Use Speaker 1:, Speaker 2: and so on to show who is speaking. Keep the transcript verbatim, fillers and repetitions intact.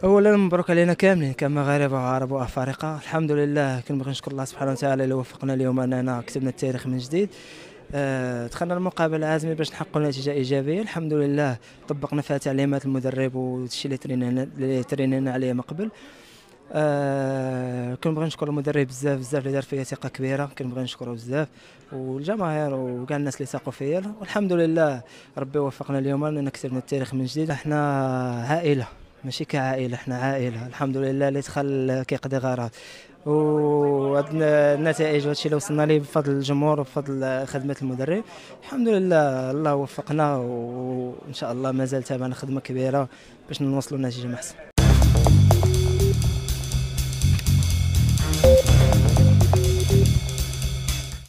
Speaker 1: اولا مبروك علينا كاملين كمغاربه وعرب وافارقه. الحمد لله، كنبغي نشكر الله سبحانه وتعالى اللي وفقنا اليوم اننا كتبنا التاريخ من جديد. آه، دخلنا المقابله عازمين باش نحققوا نتيجه ايجابيه الحمد لله. طبقنا فيها تعليمات المدرب والشيء اللي ترينينا اللي ترينينا عليه من قبل. آه كنبغي نشكر المدرب بزاف بزاف اللي دار فيا ثقه كبيره، كنبغي نشكره بزاف، والجماهير وكاع الناس اللي ثقوا فيا، والحمد لله ربي وفقنا اليوم اننا كتبنا التاريخ من جديد. احنا عائله، ماشي كعائله، احنا عائله الحمد لله اللي دخل كيقضي غرض. وهاد النتائج وهادشي اللي وصلنا ليه بفضل الجمهور وبفضل خدمه المدرب. الحمد لله الله وفقنا، وان شاء الله مازال تابعنا خدمه كبيره باش نوصلوا لنتيجه محسن.